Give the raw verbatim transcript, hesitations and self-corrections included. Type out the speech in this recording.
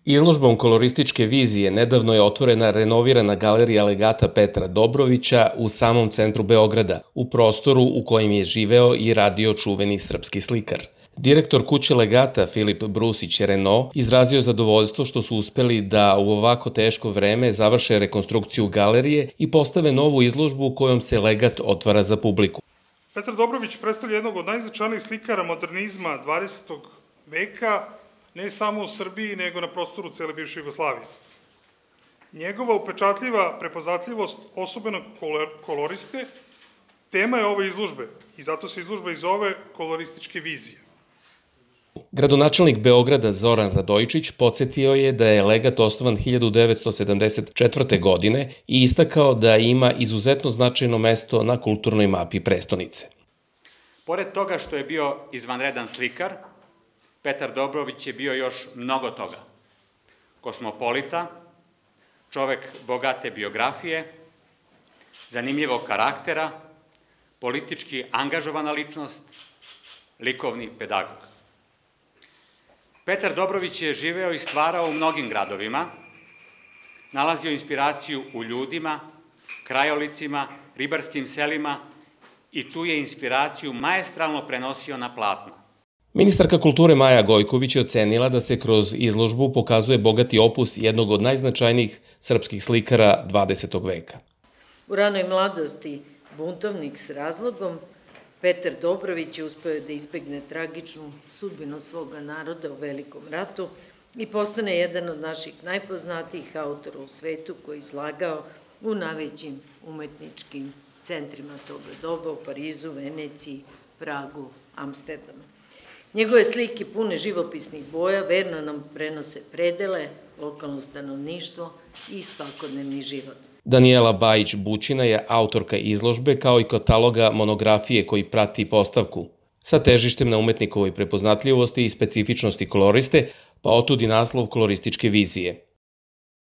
Izložbom kolorističke vizije nedavno je otvorena renovirana galerija legata Petra Dobrovića u samom centru Beograda, u prostoru u kojem je živeo i radio čuveni srpski slikar. Direktor kuće legata Filip Brusić-Reno izrazio zadovoljstvo što su uspeli da u ovako teško vreme završe rekonstrukciju galerije i postave novu izložbu kojom se legat otvara za publiku. Petar Dobrović predstavlja jednog od najznačajnijih slikara modernizma dvadesetog veka, ne samo u Srbiji, nego na prostoru cele bivše Jugoslavije. Njegova upečatljiva prepoznatljivost osobenog koloriste tema je ove izložbe i zato se izložba i zove kolorističke vizije. Gradonačelnik Beograda Zoran Radojičić podsjetio je da je legat osnovan hiljadu devetsto sedamdeset četvrte. godine i istakao da ima izuzetno značajno mesto na kulturnoj mapi prestonice. Pored toga što je bio izvanredan slikar, Petar Dobrović je bio još mnogo toga. Kosmopolita, čovek bogate biografije, zanimljivog karaktera, politički angažovana ličnost, likovni pedagog. Petar Dobrović je živeo i stvarao u mnogim gradovima, nalazio inspiraciju u ljudima, krajolicima, ribarskim selima i tu je inspiraciju maestralno prenosio na platno. Ministarka kulture Maja Gojković je ocenila da se kroz izložbu pokazuje bogati opus jednog od najznačajnijih srpskih slikara dvadesetog veka. U ranoj mladosti buntovnik s razlogom, Petar Dobrović je uspeo da izbegne tragičnu sudbinu svoga naroda u Velikom ratu i postane jedan od naših najpoznatijih autora u svetu koji je izlagao u najvećim umetničkim centrima toga doba, u Parizu, Veneciji, Pragu, Amsterdamu. Njegove slike pune živopisnih boja verno nam prenose predele, lokalno stanovništvo i svakodnevni život. Danijela Bajić-Bućina je autorka izložbe kao i kataloga monografije koji prati postavku, sa težištem na umetnikovoj prepoznatljivosti i specifičnosti koloriste, pa otud i naslov kolorističke vizije.